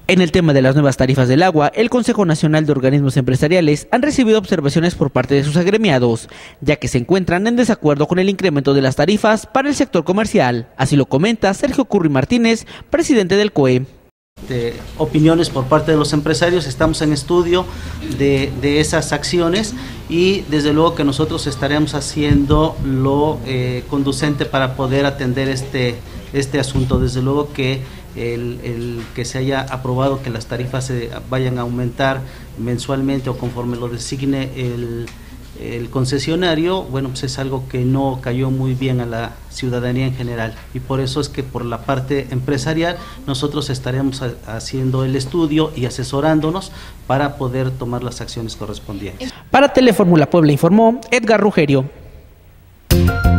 En el tema de las nuevas tarifas del agua, el Consejo Nacional de Organismos Empresariales han recibido observaciones por parte de sus agremiados, ya que se encuentran en desacuerdo con el incremento de las tarifas para el sector comercial. Así lo comenta Sergio Curry Martínez, presidente del COE. Opiniones por parte de los empresarios, estamos en estudio de esas acciones y desde luego que nosotros estaremos haciendo lo conducente para poder atender este asunto. Desde luego que el que se haya aprobado que las tarifas se vayan a aumentar mensualmente o conforme lo designe el concesionario, bueno, pues es algo que no cayó muy bien a la ciudadanía en general, y por eso es que por la parte empresarial nosotros estaremos haciendo el estudio y asesorándonos para poder tomar las acciones correspondientes. Para Telefórmula Puebla informó Edgar Rugerio.